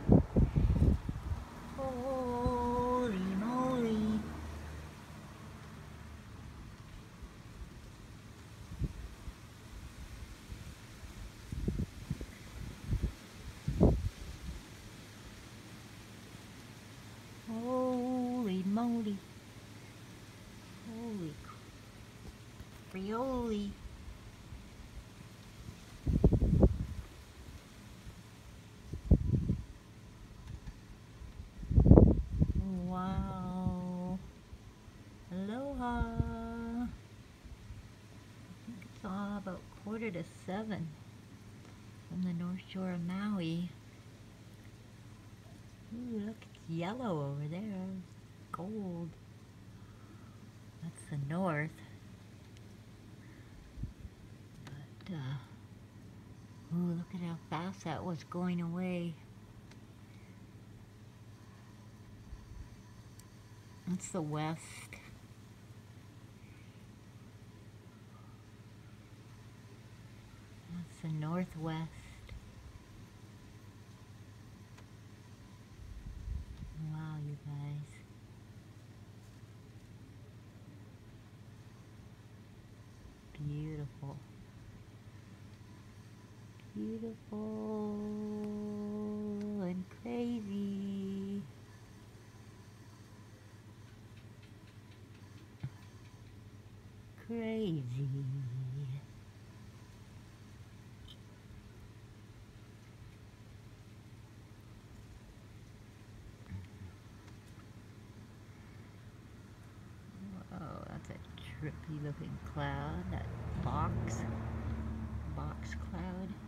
Holy moly. Holy moly. Holy frioli. Wow. Aloha. I think it's all about 6:45 from the North Shore of Maui. Ooh, look, it's yellow over there. Gold. That's the north. But, ooh, look at how fast that was going away. That's the west. That's the northwest. Wow, you guys. Beautiful. Beautiful and crazy. Crazy. Oh, that's a trippy looking cloud. That box cloud.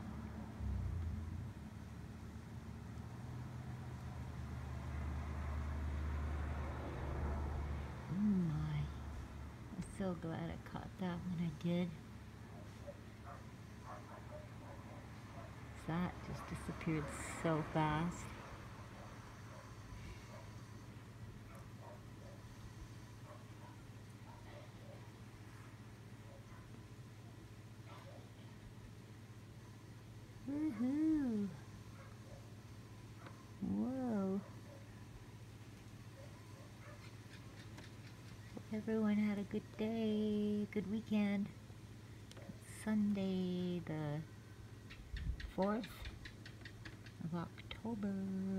Oh my. I'm so glad I caught that when I did. That just disappeared so fast. Woohoo! Whoa. Hope everyone had a good day, good weekend. Sunday the 4th of October.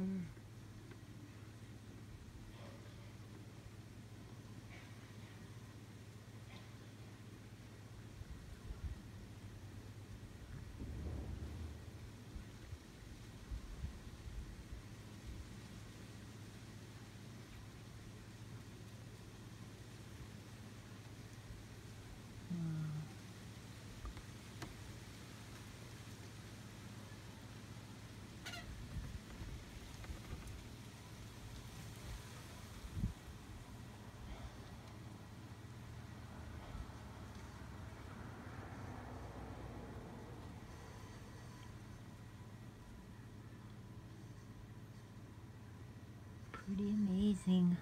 Pretty amazing.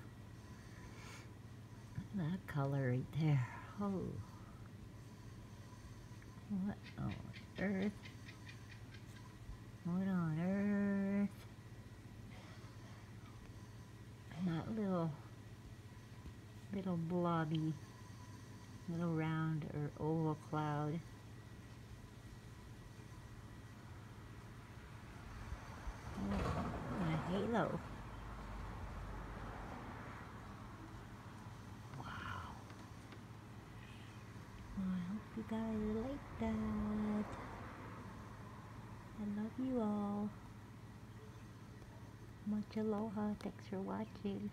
Look at that color right there. Oh. What on earth? What on earth? And that little blobby, little round or oval cloud. Oh, a halo. Wow. Well, I hope you guys like that. I love you all. Much aloha. Thanks for watching.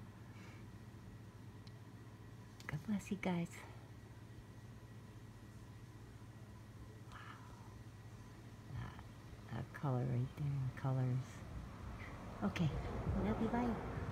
God bless you guys. That color right there, colors. Okay, love you, bye.